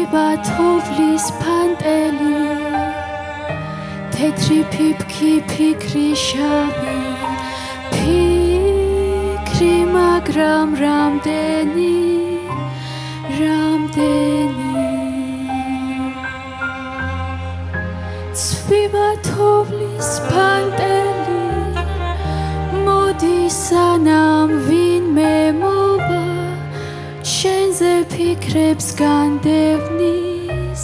ცვივა თოვლის ფანტელი თეთრი ფიფქი ფიქრი შავი ფიქრი მაგრამ რამდენი ცვივა თოვლის ფანტელი მოდი სანამ ვინმე მოვა შენზე ფიქრებს განდევნის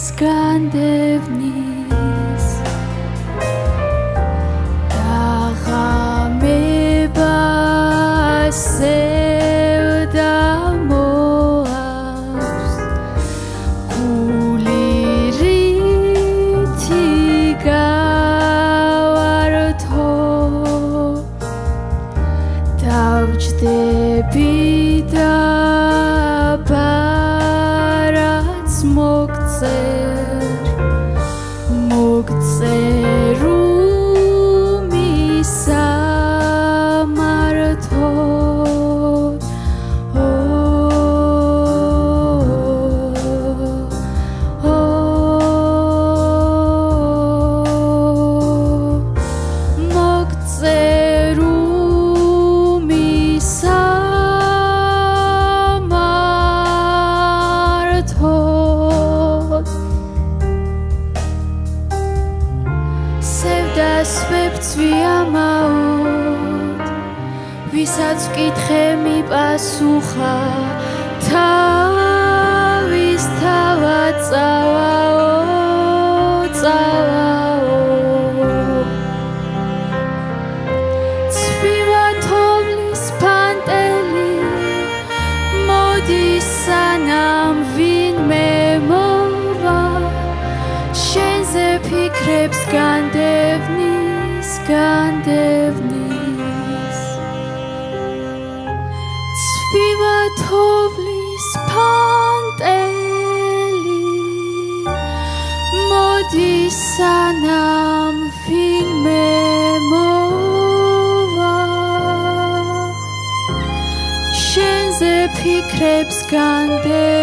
დაღამება სევდა მოავს გული რითი გავართო დავჯდები და ბარაც მოგწერ უმისამართო მოგწერ სვებცვიამაოდ ვისაც ვკითხე მიპასუხა თავის თავად წავაო ცვივა თოვლის ფანტელი მოდი სანამ ვინმე მოვა შენზე ფიქრებს განდევნის ცვივა თოვლის ფანტელი მოდი სანამ ვინმე მოვა შენზე ფიქრებს განდევნის